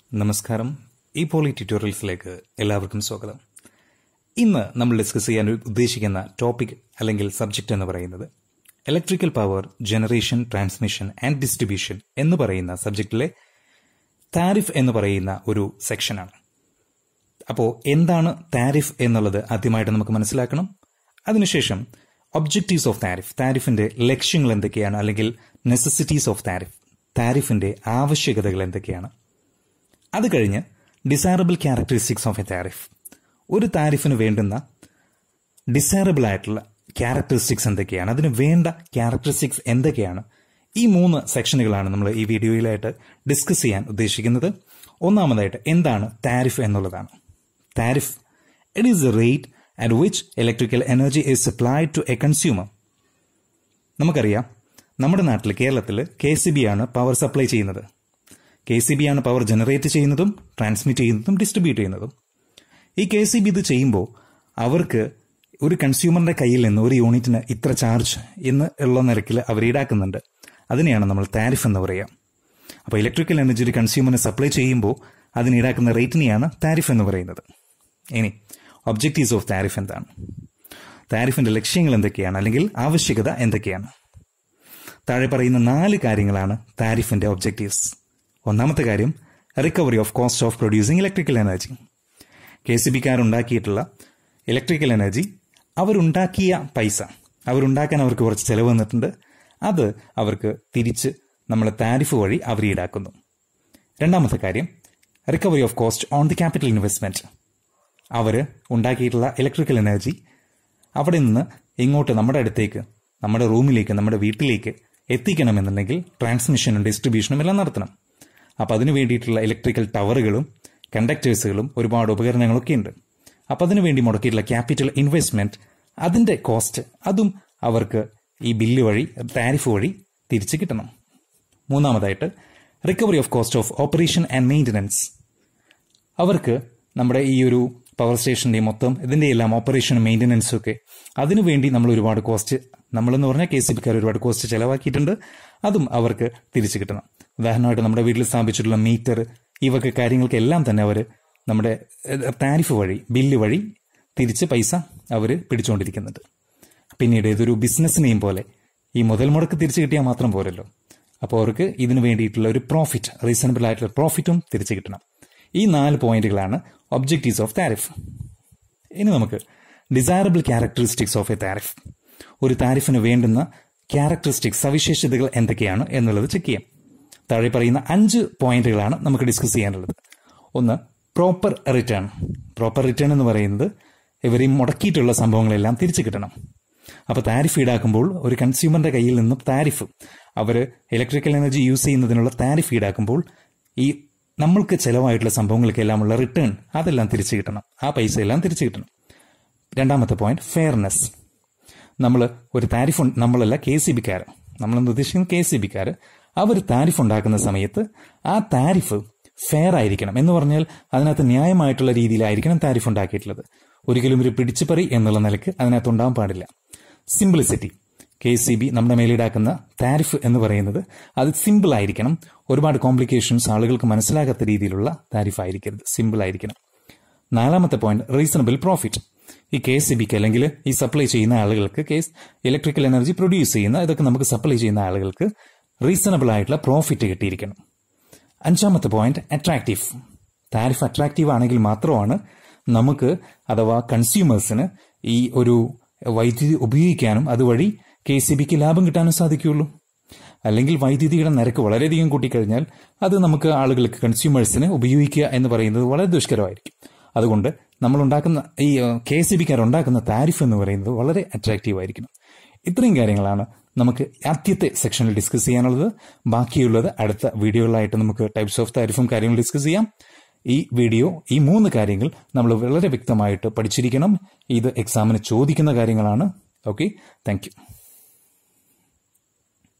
നമസ്കാരം. ഈ പോളി ട്യൂട്ടോറിയൽസിലേക്ക് എല്ലാവർക്കും സ്വാഗതം. ഇന്ന് നമ്മൾ ഡിസ്കസ് ചെയ്യാൻ ഉദ്ദേശിക്കുന്ന ടോപ്പിക് അല്ലെങ്കിൽ സബ്ജക്റ്റ് എന്ന് പറയുന്നത് electrical power generation, transmission and distribution എന്ന് പറയുന്ന സബ്ജക്റ്റിലെ താരിഫ് എന്ന് പറയുന്ന ഒരു സെക്ഷനാണ്. അപ്പോൾ എന്താണ് താരിഫ് എന്നുള്ളത് ആദ്യമായിട്ട് നമുക്ക് മനസ്സിലാക്കണം. അതിനുശേഷം ഒബ്ജക്റ്റീവ്സ് ഓഫ് താരിഫ്, താരിഫിന്റെ ലക്ഷ്യങ്ങൾ എന്തൊക്കെയാണ്, അല്ലെങ്കിൽ നെസസിറ്റീസ് ഓഫ് താരിഫ്, താരിഫിന്റെ ആവശ്യകതകൾ എന്തൊക്കെയാണ്. അത് കഴിഞ്ഞ് desirable characteristics of a tariff, ഒരു താരിഫിന് വേണ്ടുന്ന ഡിസൈറബിൾ ആയിട്ടുള്ള ക്യാരക്ടറിസ്റ്റിക്സ് എന്തൊക്കെയാണ്, അതിന് വേണ്ട ക്യാരക്ടറിസ്റ്റിക്സ് എന്തൊക്കെയാണ്. ഈ 3 സെക്ഷനുകളാണ് നമ്മൾ ഈ വീഡിയോയിലായിട്ട് ഡിസ്കസ് ചെയ്യാൻ ഉദ്ദേശിക്കുന്നത്. ഒന്നാമതായിട്ട് എന്താണ് താരിഫ് എന്നുള്ളതാണ്. Tariff, it is the rate at which electrical energy is supplied to a consumer. നമുക്കറിയാം, നമ്മുടെ നാട്ടിൽ കേരളത്തിൽ KCB ആണ് പവർ സപ്ലൈ ചെയ്യുന്നത്. KCB ആണ് പവർ ജനറേറ്റ് ചെയ്യുന്നതും ട്രാൻസ്മിറ്റ് ചെയ്യുന്നതും ഡിസ്ട്രിബ്യൂട്ട് ചെയ്യുന്നതും. ഈ KCB ഇത് ചെയ്യുമ്പോൾ അവർക്ക് ഒരു കൺസ്യൂമറിന്റെ കയ്യിൽ നിന്ന് ഒരു യൂണിറ്റിന് ഇത്ര ചാർജ് എന്ന് ഉള്ള നിരക്കിൽ അവർ ഈടാക്കുന്നുണ്ട്. അതിനെയാണ് നമ്മൾ താരിഫ് എന്ന് പറയുക. അപ്പോൾ ഇലക്ട്രിക്കൽ എനർജി ഒരു കൺസ്യൂമറിന് സപ്ലൈ ചെയ്യുമ്പോൾ അതിന് ഈടാക്കുന്ന റേറ്റിനെയാണ് താരിഫ് എന്ന് പറയുന്നത്. ഇനി ഒബ്ജക്റ്റീവ്സ് ഓഫ് താരിഫ് എന്താണ്, താരിഫിന്റെ ലക്ഷ്യങ്ങൾ എന്തൊക്കെയാണ്, അല്ലെങ്കിൽ ആവശ്യകത എന്തൊക്കെയാണ്. താഴെ പറയുന്ന 4 കാര്യങ്ങളാണ് താരിഫിന്റെ ഒബ്ജക്റ്റീവ്സ്. ഒന്നാമത്തെ കാര്യം, recovery of cost of producing electrical energy. KCBക്കാരുണ്ടാക്കിയിട്ടുള്ള ഇലക്ട്രിക്കൽ എനർജി, അവരുണ്ടാക്കിയ പൈസ, അവരുണ്ടാക്കാൻ അവർക്ക് കുറച്ച് ചെലവ് വന്നിട്ടുണ്ട്, അത് അവർക്ക് തിരിച്ച് നമ്മളെ താരിഫ് വഴി അവർ ഈടാക്കുന്നു. രണ്ടാമത്തെ കാര്യം, recovery of cost on the capital investment. അവർ ഉണ്ടാക്കിയിട്ടുള്ള ഇലക്ട്രിക്കൽ എനർജി അവിടെ നിന്ന് ഇങ്ങോട്ട് നമ്മുടെ അടുത്തേക്ക്, നമ്മുടെ റൂമിലേക്ക്, നമ്മുടെ വീട്ടിലേക്ക് എത്തിക്കണമെന്നുണ്ടെങ്കിൽ ട്രാൻസ്മിഷനും ഡിസ്ട്രിബ്യൂഷനും എല്ലാം നടത്തണം. അപ്പം അതിനു വേണ്ടിയിട്ടുള്ള ഇലക്ട്രിക്കൽ ടവറുകളും കണ്ടക്ടേഴ്സുകളും ഒരുപാട് ഉപകരണങ്ങളൊക്കെ ഉണ്ട്. അപ്പം അതിനു വേണ്ടി മുടക്കിയിട്ടുള്ള ക്യാപിറ്റൽ ഇൻവെസ്റ്റ്മെന്റ്, അതിന്റെ കോസ്റ്റ്, അതും അവർക്ക് ഈ ബില്ല് വഴി, താരിഫ് വഴി തിരിച്ച് കിട്ടണം. മൂന്നാമതായിട്ട്, recovery of cost of operation and maintenance. അവർക്ക് നമ്മുടെ ഈ ഒരു പവർ സ്റ്റേഷന്റെ മൊത്തം ഇതിന്റെ എല്ലാം ഓപ്പറേഷനും മെയിൻ്റനൻസും ഒക്കെ അതിനുവേണ്ടി നമ്മൾ ഒരുപാട് കോസ്റ്റ്, നമ്മളെന്ന് പറഞ്ഞാൽ KCBക്കാർ ഒരുപാട് കോസ്റ്റ് ചെലവാക്കിയിട്ടുണ്ട്, അതും അവർക്ക് തിരിച്ചു കിട്ടണം. ഉദാഹരണമായിട്ട് നമ്മുടെ വീട്ടിൽ സ്ഥാപിച്ചിട്ടുള്ള മീറ്റർ, ഇവയൊക്കെ കാര്യങ്ങൾക്കെല്ലാം തന്നെ അവർ നമ്മുടെ താരിഫ് വഴി, ബില്ല് വഴി തിരിച്ച് പൈസ അവർ പിടിച്ചുകൊണ്ടിരിക്കുന്നുണ്ട്. പിന്നീട് ഇതൊരു ബിസിനസ്സിനെയും പോലെ ഈ മുതൽ മുടക്ക് തിരിച്ചു കിട്ടിയാൽ മാത്രം പോരല്ലോ. അപ്പോൾ അവർക്ക് ഇതിനു വേണ്ടിയിട്ടുള്ള ഒരു പ്രോഫിറ്റ്, റീസണബിൾ ആയിട്ടുള്ള പ്രോഫിറ്റും തിരിച്ചു കിട്ടണം. ഈ 4 പോയിന്റുകളാണ് ഒബ്ജക്റ്റീവ്സ് ഓഫ് താരിഫ്. ഇനി നമുക്ക് desirable characteristics of a tariff, ഒരു താരിഫിന് വേണ്ടുന്ന ക്യാരക്ടറിസ്റ്റിക്സ്, സവിശേഷതകൾ എന്തൊക്കെയാണ് എന്നുള്ളത് ചെക്ക് ചെയ്യാം. താഴെ പറയുന്ന 5 പോയിന്റുകളാണ് നമുക്ക് ഡിസ്കസ് ചെയ്യാനുള്ളത്. ഒന്ന്, പ്രോപ്പർ റിട്ടേൺ. പ്രോപ്പർ റിട്ടേൺ എന്ന് പറയുന്നത് ഇവർ ഈ മുടക്കിയിട്ടുള്ള സംഭവങ്ങളെല്ലാം തിരിച്ചു കിട്ടണം. അപ്പോൾ താരിഫ് ഈടാക്കുമ്പോൾ ഒരു കൺസ്യൂമറിന്റെ കയ്യിൽ നിന്ന് താരിഫ്, അവർ ഇലക്ട്രിക്കൽ എനർജി യൂസ് ചെയ്യുന്നതിനുള്ള താരിഫ് ഈടാക്കുമ്പോൾ ഈ നമ്മൾക്ക് ചിലവായിട്ടുള്ള സംഭവങ്ങൾക്കെല്ലാം ഉള്ള റിട്ടേൺ, അതെല്ലാം തിരിച്ചു കിട്ടണം, ആ പൈസ എല്ലാം തിരിച്ചു കിട്ടണം. രണ്ടാമത്തെ പോയിന്റ്, ഫെയർനെസ്. നമ്മൾ ഒരു താരിഫ്, നമ്മളല്ല KCBക്കാർ, നമ്മളെന്ന് ഉദ്ദേശിക്കുന്നത് KCBക്കാർ, അവർ താരിഫ് ഉണ്ടാക്കുന്ന സമയത്ത് ആ താരിഫ് ഫെയർ ആയിരിക്കണം. എന്ന് പറഞ്ഞാൽ അതിനകത്ത് ന്യായമായിട്ടുള്ള രീതിയിലായിരിക്കണം താരിഫ് ഉണ്ടാക്കിയിട്ടുള്ളത്. ഒരിക്കലും ഒരു പിടിച്ചുപറി എന്നുള്ള നിലയ്ക്ക് അതിനകത്ത് ഉണ്ടാകാൻ പാടില്ല. സിംപ്ലിസിറ്റി. KCB നമ്മുടെ മേലിടാക്കുന്ന താരിഫ് എന്ന് പറയുന്നത് അത് സിമ്പിൾ ആയിരിക്കണം. ഒരുപാട് കോംപ്ലിക്കേഷൻസ്, ആളുകൾക്ക് മനസ്സിലാകാത്ത രീതിയിലുള്ള താരിഫ് ആയിരിക്കരുത്, സിമ്പിൾ ആയിരിക്കണം. നാലാമത്തെ പോയിന്റ്, റീസണബിൾ പ്രോഫിറ്റ്. ഈ KCBക്ക് അല്ലെങ്കിൽ ഈ സപ്ലൈ ചെയ്യുന്ന ആളുകൾക്ക്, ഇലക്ട്രിക്കൽ എനർജി പ്രൊഡ്യൂസ് ചെയ്യുന്ന, ഇതൊക്കെ നമുക്ക് സപ്ലൈ ചെയ്യുന്ന ആളുകൾക്ക് റീസണബിൾ ആയിട്ടുള്ള പ്രോഫിറ്റ് കിട്ടിയിരിക്കണം. അഞ്ചാമത്തെ പോയിന്റ്, അട്രാക്റ്റീവ്. താരിഫ് അട്രാക്റ്റീവ് ആണെങ്കിൽ മാത്രമാണ് നമുക്ക്, അഥവാ കൺസ്യൂമേഴ്സിന്, ഈ ഒരു വൈദ്യുതി ഉപയോഗിക്കാനും അതുവഴി KCBക്ക് ലാഭം കിട്ടാനും സാധിക്കുകയുള്ളൂ. അല്ലെങ്കിൽ വൈദ്യുതിയുടെ നിരക്ക് വളരെയധികം കൂട്ടിക്കഴിഞ്ഞാൽ അത് നമുക്ക് ആളുകൾക്ക്, കൺസ്യൂമേഴ്സിന് ഉപയോഗിക്കുക എന്ന് പറയുന്നത് വളരെ ദുഷ്കരമായിരിക്കും. അതുകൊണ്ട് നമ്മൾ ഉണ്ടാക്കുന്ന, ഈ KCBക്കാർ ഉണ്ടാക്കുന്ന താരിഫ് എന്ന് പറയുന്നത് വളരെ അട്രാക്റ്റീവ് ആയിരിക്കണം. ഇത്രയും കാര്യങ്ങളാണ് നമുക്ക് ആദ്യത്തെ സെക്ഷനിൽ ഡിസ്കസ് ചെയ്യാനുള്ളത്. ബാക്കിയുള്ളത് അടുത്ത വീഡിയോകളായിട്ട് നമുക്ക് ടൈപ്സ് ഓഫ് താരിഫും കാര്യങ്ങളും ഡിസ്കസ് ചെയ്യാം. ഈ വീഡിയോ, ഈ 3 കാര്യങ്ങൾ നമ്മൾ വളരെ വ്യക്തമായിട്ട് പഠിച്ചിരിക്കണം. ഇത് എക്സാമിന് ചോദിക്കുന്ന കാര്യങ്ങളാണ്. Okay, thank U.